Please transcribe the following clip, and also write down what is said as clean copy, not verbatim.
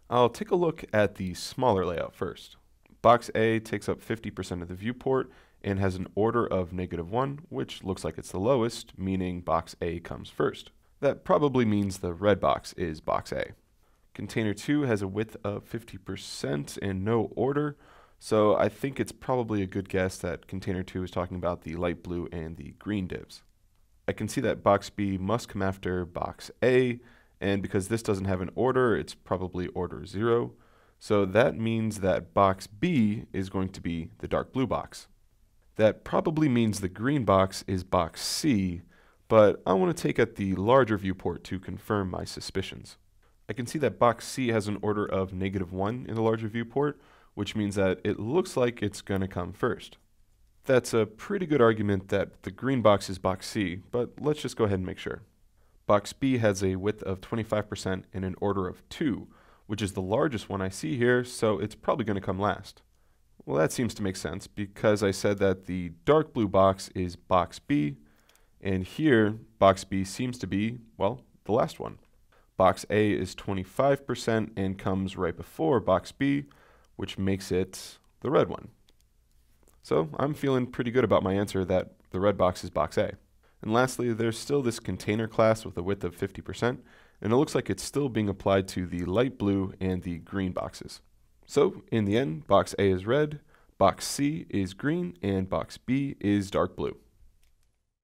I'll take a look at the smaller layout first. Box A takes up 50% of the viewport and has an order of -1, which looks like it's the lowest, meaning box A comes first. That probably means the red box is box A. Container 2 has a width of 50% and no order, so I think it's probably a good guess that container 2 is talking about the light blue and the green divs. I can see that box B must come after box A, and because this doesn't have an order, it's probably order 0. So that means that box B is going to be the dark blue box. That probably means the green box is box C, but I want to take at the larger viewport to confirm my suspicions. I can see that box C has an order of -1 in the larger viewport, which means that it looks like it's going to come first. That's a pretty good argument that the green box is box C, but let's just go ahead and make sure. Box B has a width of 25% and an order of 2, which is the largest one I see here, so it's probably going to come last. Well, that seems to make sense because I said that the dark blue box is box B, and here box B seems to be, well, the last one. Box A is 25% and comes right before box B, which makes it the red one. So I'm feeling pretty good about my answer that the red box is box A. And lastly, there's still this container class with a width of 50%, and it looks like it's still being applied to the light blue and the green boxes. So in the end, box A is red, box C is green, and box B is dark blue.